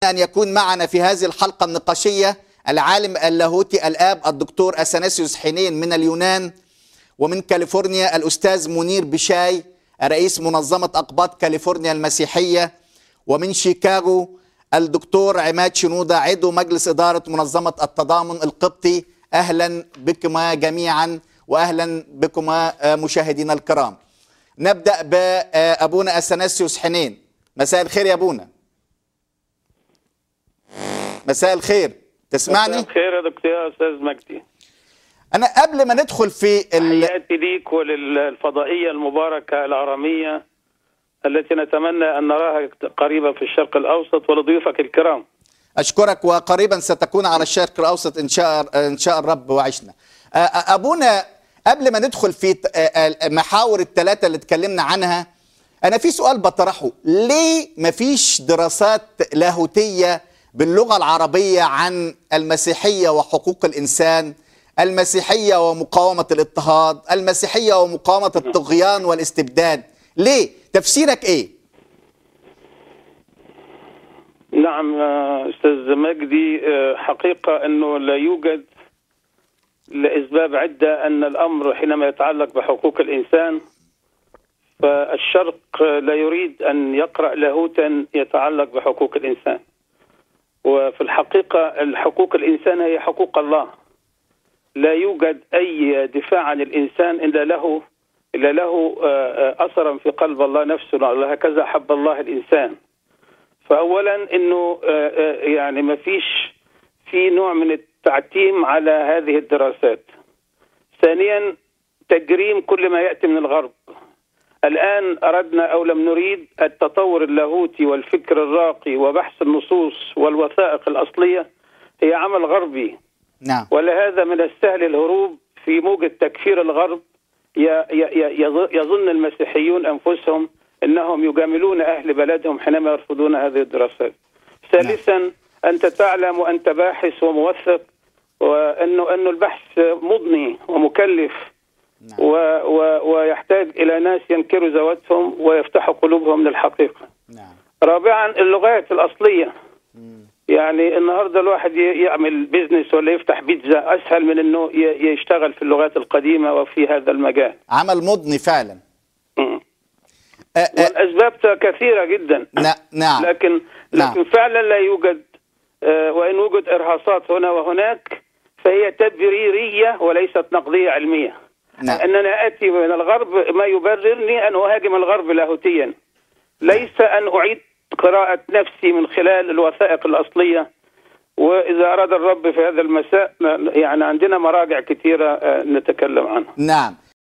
أن يكون معنا في هذه الحلقة النقاشية العالم اللاهوتي الآب الدكتور أثناسيوس حنين من اليونان، ومن كاليفورنيا الأستاذ منير بشاي رئيس منظمة أقباط كاليفورنيا المسيحية، ومن شيكاغو الدكتور عماد شنودة عضو مجلس إدارة منظمة التضامن القبطي. أهلا بكما جميعا وأهلا بكما مشاهدينا الكرام. نبدأ بأبونا أثناسيوس حنين. مساء الخير يا أبونا. مساء الخير، تسمعني؟ مساء الخير يا دكتور يا أستاذ مجدي. أنا قبل ما ندخل في تحياتي ليك وللفضائية المباركة العرامية التي نتمنى أن نراها قريبة في الشرق الأوسط ولضيوفك الكرام. أشكرك، وقريبا ستكون على الشرق الأوسط إن شاء الرب وعشنا. أبونا قبل ما ندخل في محاور الثلاثة اللي اتكلمنا عنها، أنا في سؤال بطرحه: ليه مفيش دراسات لاهوتية باللغة العربية عن المسيحية وحقوق الإنسان، المسيحية ومقاومة الاضطهاد، المسيحية ومقاومة الطغيان والاستبداد؟ ليه؟ تفسيرك إيه؟ نعم أستاذ مجدي، حقيقة أنه لا يوجد لأسباب عدة أن الأمر حينما يتعلق بحقوق الإنسان فالشرق لا يريد أن يقرأ لاهوتا يتعلق بحقوق الإنسان. وفي الحقيقة الحقوق الإنسان هي حقوق الله، لا يوجد أي دفاع عن الإنسان إلا له أثرا في قلب الله نفسه، هكذا حب الله الإنسان. فأولا أنه يعني ما فيش في نوع من التعتيم على هذه الدراسات. ثانيا تجريم كل ما يأتي من الغرب. الآن أردنا أو لم نريد التطور اللاهوتي والفكر الراقي وبحث النصوص والوثائق الأصلية هي عمل غربي. نعم. ولهذا من السهل الهروب في موجة تكفير الغرب. يظن المسيحيون أنفسهم أنهم يجاملون أهل بلدهم حينما يرفضون هذه الدراسات. ثالثا أنت تعلم وأنت باحث وموثق وأنه البحث مضني ومكلف. نعم. ويحتاج إلى ناس ينكروا ذواتهم ويفتحوا قلوبهم للحقيقة. نعم. رابعا اللغات الأصلية. يعني النهاردة الواحد يعمل بيزنس ولا يفتح بيتزا أسهل من أنه يشتغل في اللغات القديمة وفي هذا المجال. عمل مضني فعلا. والأسباب كثيرة جدا. نعم. لكن فعلا لا يوجد، وإن وجد إرهاصات هنا وهناك فهي تدبيرية وليست نقدية علمية. نعم. أننا آتي من الغرب ما يبررني أن أهاجم الغرب لاهوتيا، ليس أن أعيد قراءة نفسي من خلال الوثائق الأصلية. وإذا أراد الرب في هذا المساء يعني عندنا مراجع كثيرة نتكلم عنها. نعم.